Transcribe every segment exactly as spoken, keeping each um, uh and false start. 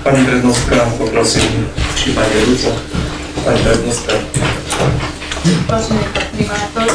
Pani prednostka, poprosím, či pani vedúca. Pani prednostka. Vážený pán primátor,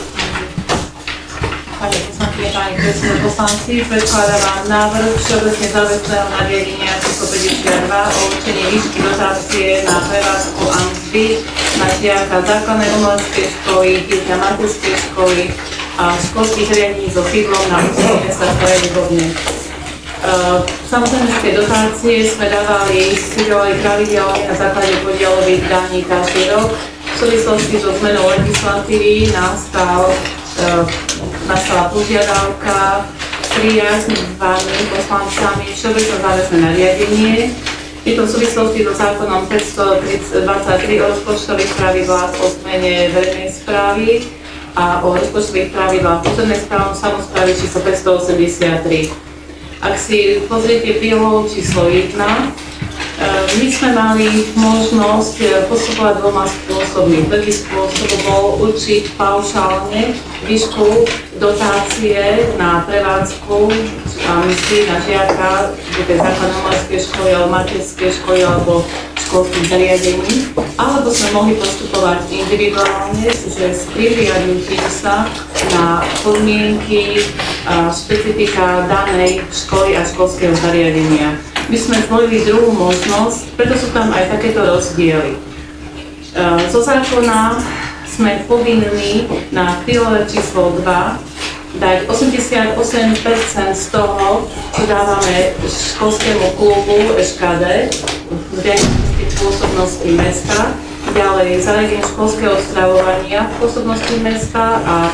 pani poslankyne, páni poslanci, predkladá vám návrh všeobecne záväzného nariadenia číslo päťdesiatdva o určení výšky dotácie na prevádzku a mzdy na žiaka základnej umeleckej školy, dieťa materskej školy a školských riadení so sídlom na území mesta Starej Ľubovne. Samozrejme, že tie dotácie sme dávali studiovali pravidelne na základe podielových daní každý rok. V súvislosti so zmenou legislatívy nastal, uh, nastala požiadavka prijať vámi poslancami všeobecné záväzné nariadenie. Je to v súvislosti so zákonom päťstodvadsaťtri o rozpočtových pravidlách o zmene verejnej správy a o rozpočtových pravidlách územnej samosprávy číslo päťstoosemdesiattri. Ak si pozriete prílohu číslo jedna, my sme mali možnosť postupovať dvoma spôsobmi. Prvý spôsob bol určiť paušálne výšku dotácie na prevádzku a mzdy na žiaka v tej základnej umeleckej školy alebo materskej školy alebo školských zariadení. Alebo sme mohli postupovať individuálne, že s prihliadnutím sa na podmienky a špecifika danej školy a školského zariadenia. My sme zvolili druhú možnosť, preto sú tam aj takéto rozdiely. Zo zákona sme povinní na prílohe číslo dva dať osemdesiatosem percent z toho, čo dávame školskému klubu eš ká dé v riadení pôsobnosti mesta, ďalej zariadenie školského stravovania v pôsobnosti mesta a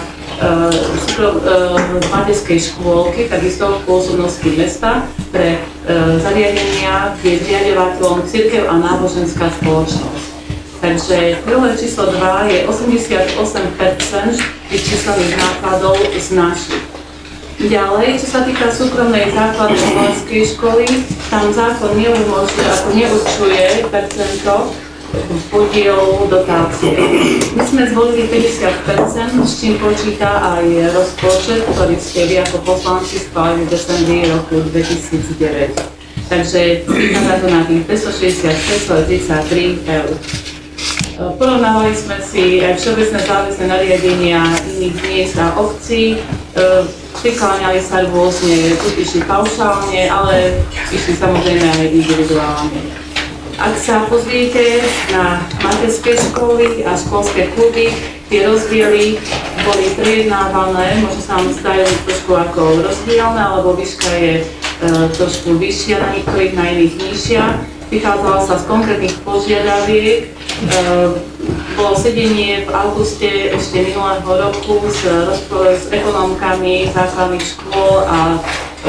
v materskej škôlky, takisto v pôsobnosti mesta pre zariadenia, kde je zriaďovateľom cirkev a náboženská spoločnosť. Takže príloha číslo dva je osemdesiatosem percent vyčíslených nákladov z našich. Ďalej, čo sa týka súkromnej základnej umeleckej školy, tam zákon neumožňuje, ako neurčuje percento podielu dotácie. My sme zvolili päťdesiat percent, s čím počíta aj rozpočet, ktorý ste vy ako poslanci schválili v decembri roku dvetisícdeväť. Takže vychádza to na tých dvestošesťdesiatpäť celá tridsaťtri eur. Porovnávali sme si aj všeobecné záväzné nariadenia iných miest a obcí, prikláňali sa rôzne, buď išli paušálne, ale išli samozrejme aj individuálne. Ak sa pozriete na materské školy a školské kluby, tie rozdiely boli prejednávané, možno sa vám zdajú trošku ako rozdielne, alebo výška je e, trošku vyššia na niektorých, na iných nižšia. Vychádzala sa z konkrétnych požiadaviek. E, bolo sedenie v auguste ešte minulého roku s, s ekonomkami základných škôl a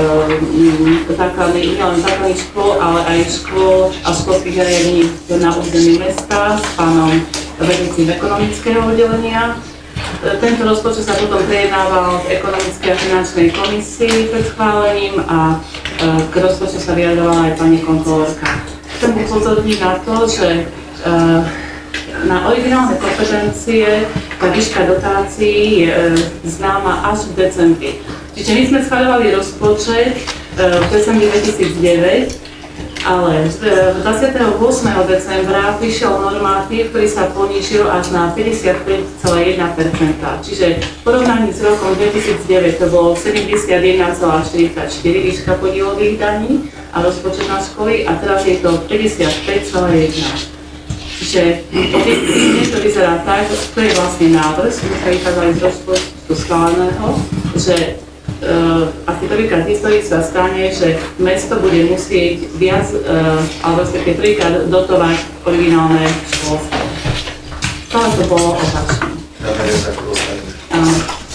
základných, nielen základných škôl, ale aj škôl a školských zariadení na území mesta s pánom vedúcim ekonomického oddelenia. Tento rozpočet sa potom prejednával v ekonomickej a finančnej komisii pred schválením a k rozpočtu sa vyjadrovala aj pani kontrolórka. Chcem upozorniť na to, že na originálne kompetencie tá výška dotácií je známa až v decembri. Čiže my sme schváľovali rozpočet v decembri dvetisícdeväť, ale dvadsiateho ôsmeho decembra prišiel normatív, ktorý sa ponížil až na päťdesiatpäť celá jedna percent. Čiže v porovnaní s rokom dvetisícdeväť to bolo sedemdesiatjeden celá štyridsaťštyri výška podielových daní a rozpočet na školy a teraz je to päťdesiatpäť celá jedna. Čiže to vyzerá tak, to je vlastne návrh, sme sa vychádzali z rozpočtu schváleného, že Uh, ak to prvýkrát v histórii sa stane, že mesto bude musieť viac, uh, alebo respektíve prvýkrát dotovať originálne školstvo. Stále to bolo opačné. Uh,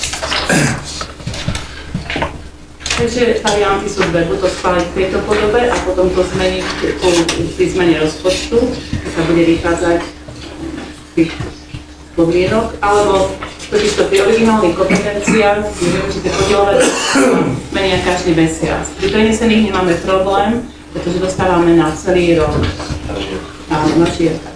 takže varianty sú dve, buď to schváliť v tejto podobe a potom to zmeniť pri zmene rozpočtu, keď sa bude vychádzať z tých podmienok, alebo totižto pri originálnych kompetenciách určité podielové menia každý mesiac. Pri prenesených nemáme problém, pretože dostávame na celý rok. Áno, na žiaka.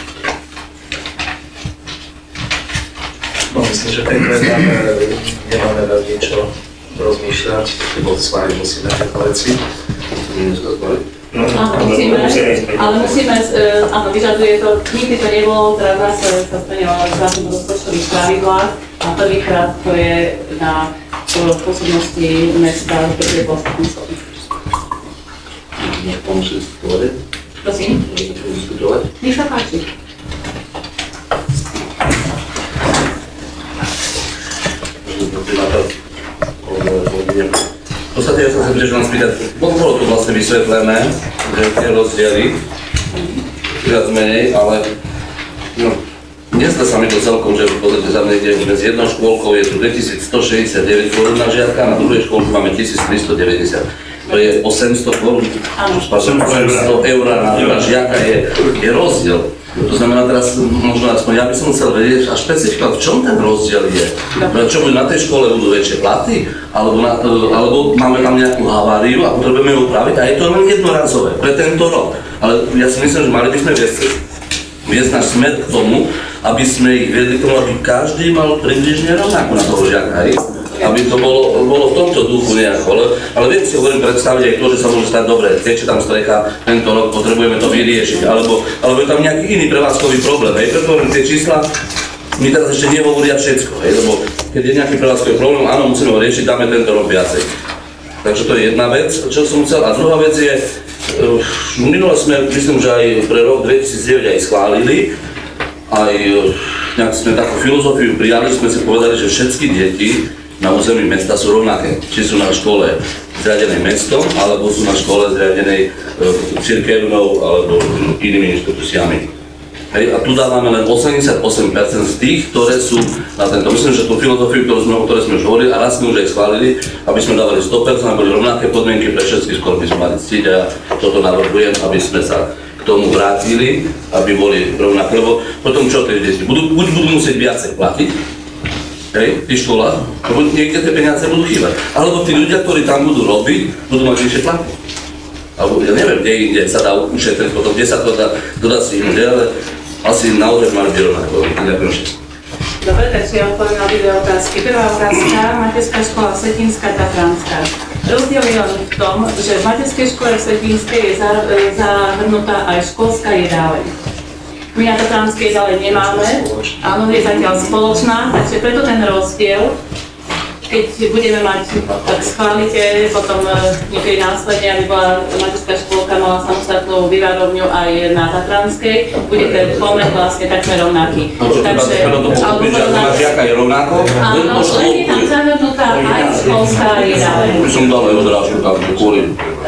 No, myslím, že ten nemáme, nemáme veľmi čo rozmýšľať, lebo schváliť musíme tieto veci. Áno, musíme, ale musíme, áno, vyžaduje to, nikdy to nebolo, teraz zase sa splnilo zákon o rozpočtových pravidlách a prvýkrát to je na pôsobnosti mesta, ktoré je vlastníctvo. Pomôžete diskutovať? Prosím? Môžete diskutovať? Nech sa páči. V podstate ja som sa prišiel spýtať, bolo to vlastne vysvetlené, že tie rozdiely, viac menej, ale no, nezdá sa mi to celkom, že pozrite sa niekde medzi jednou škôlkou je tu dvetisícstošesťdesiatdeväť korún na žiaka, na druhej škôlke máme tisíctristodeväťdesiat. To je osemsto korún, osemsto eur na, na žiaka je, je rozdiel. To znamená teraz, možno aspoň ja by som chcel vedieť a špecifikovať, v čom ten rozdiel je. Čo na tej škole budú väčšie platy, alebo, na, alebo máme tam nejakú haváriu a potrebujeme ju upraviť a je to len jednorazové pre tento rok. Ale ja si myslím, že mali by sme viesť, viesť náš smer k tomu, aby sme ich viedli k tomu, aby každý mal približne rovnako na toho žiaka. Aby to bolo, bolo v tomto duchu nejako, ale, ale viem si hovorím predstaviť aj to, že sa môže stať dobre, teče tam strecha, tento rok potrebujeme to vyriešiť, alebo, alebo je tam nejaký iný prevádzkový problém, hej, preto hovorím tie čísla, mi teraz ešte nehovoria všetko, hej, lebo keď je nejaký prevádzkový problém, áno, musíme ho riešiť, dáme tento rok viacej. Takže to je jedna vec, čo som chcel, a druhá vec je, uh, minule sme, myslím, že aj pre rok dvetisícdeväť aj schválili, aj uh, nejak sme takú filozofiu prijali, sme si povedali, že všetky deti na území mesta sú rovnaké, či sú na škole zriadenej mestom, alebo sú na škole zriadenej e, cirkevnou alebo inými inštitúciami. Hej, a tu dávame len osemdesiatosem percent z tých, ktoré sú na tento. Myslím, že tú filozofiu, ktorú sme, o ktorej sme už hovorili, a raz sme už aj schválili, aby sme dávali sto percent, aby boli rovnaké podmienky pre všetky školy, by sme mali ctiť a ja toto navrhujem, aby sme sa k tomu vrátili, aby boli rovnaké, lebo potom čo tie deti? Budú, buď budú musieť viacej platiť, hej, v tých školách, lebo niekde tie peniaze budú chýbať. Alebo tí ľudia, ktorí tam budú robiť, budú mať vyššie platy. Alebo ja neviem, kde inde sa dá ušetriť, potom kde sa to dá, to dá si inde, ale asi naozaj mali byť rovnako. Ďakujem všetko. Dobre, takže ja odpoviem na dve otázky. Prvá otázka, materská škola Vsetínska, Tatranská. Rozdiel je len v tom, že v materskej škole v Setínskej je zahrnutá aj školská jedáleň. My na Tatranskej ďalej nemáme, áno, je zatiaľ spoločná, takže preto ten rozdiel, keď budeme mať, tak schválite potom niekedy následne, aby bola materská škôlka mala samostatnú vyvárovňu aj na Tatranskej, bude ten pomer vlastne takmer rovnaký. Takže, alebo rovnaký. Žiaka je rovnako? Áno, len je tam zahrnutá aj školská jedáleň. By som dal aj odrážku tam kvôli.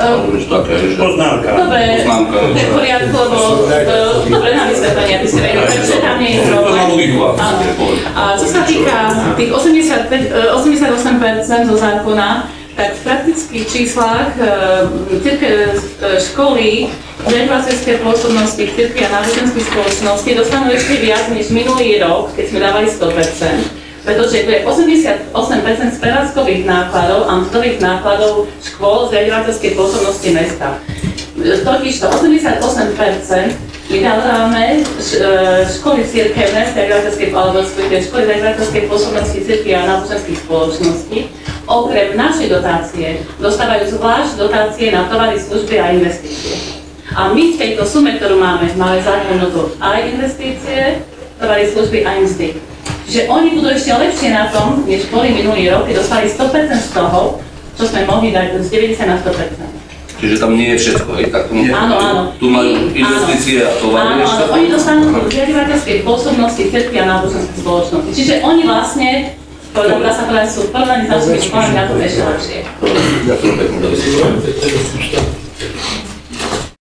Poznámka. Dobre, to je v poriadku, lebo dobre na vysvetlenie, aby ste vedeli, takže tam nie je problém. A čo sa týka tých osemdesiatpäť, osemdesiatosem percent zo zákona, tak v praktických číslach školy zriaďovateľskej pôsobnosti cirkvi a náboženských spoločností dostanú ešte viac než minulý rok, keď sme dávali sto percent. Pretože to je osemdesiatosem percent z prevádzkových nákladov a mzdových nákladov škôl zriaďovateľskej pôsobnosti mesta. Totižto osemdesiatosem percent vydávame školy cirkevné zriaďovateľskej alebo školy zriaďovateľskej pôsobnosti cirkvi a náboženských spoločností. Okrem našej dotácie dostávajú zvlášť dotácie na tovary, služby a investície. A my v tejto sume, ktorú máme, máme zahrnutú aj investície, tovary, služby a mzdy. Že oni budú ešte lepšie na tom, než boli minulý rok, keď dostali sto percent z toho, čo sme mohli dať z deväťdesiat na sto percent. Čiže tam nie je všetko, hej? Tak tu, áno, áno. Tu majú investície a tovary. Áno, áno, oni dostanú do zriaďovateľskej pôsobnosti cirkvi a náboženských spoločností. Čiže oni vlastne, dá sa povedať, sú v porovnaní s našimi školami na tom ešte lepšie. Ďakujem pekne.